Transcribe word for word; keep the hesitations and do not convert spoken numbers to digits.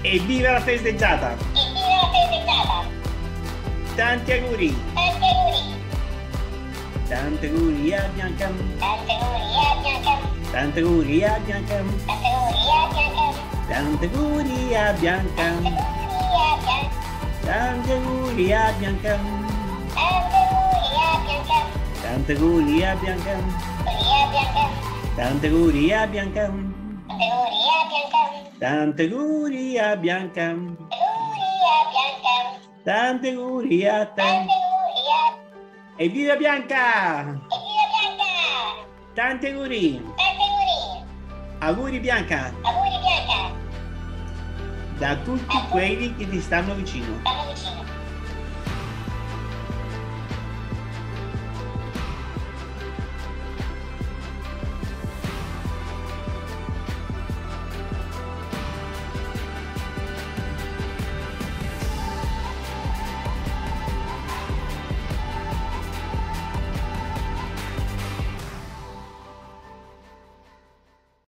Evviva la festeggiata! Evviva la festeggiata! Tanti auguri! Tanti auguri! Tanti auguri a Bianca! Tanti auguri a Bianca! Tanti auguri a Bianca! Tanti auguri a Bianca! Tanti auguri a Bianca! Tanti auguri a Bianca! Tanti auguri a Bianca! Tanti auguri a Bianca! Tanti auguri a Bianca! Auguri a Bianca! Tanti auguri a te! Tanti auguri a... Evviva Bianca! Evviva Bianca! Tanti auguri! Tanti auguri! Auguri Bianca! Auguri Bianca! Da tutti quelli che ti stanno vicino. Stanno vicino.